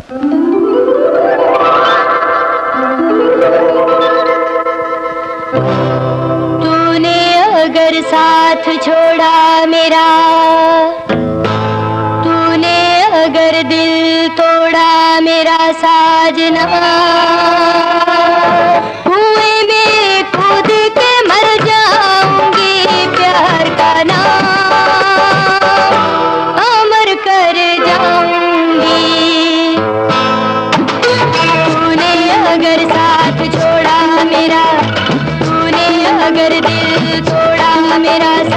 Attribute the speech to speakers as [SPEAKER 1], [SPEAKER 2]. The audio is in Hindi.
[SPEAKER 1] तूने अगर साथ छोड़ा मेरा, तूने अगर दिल तोड़ा मेरा साजना, कुएं में कूद के मर जाऊंगी, प्यार का नाम अमर कर जाऊंगी। तूने अगर साथ छोड़ा मेरा, तूने अगर दिल तोड़ा मेरा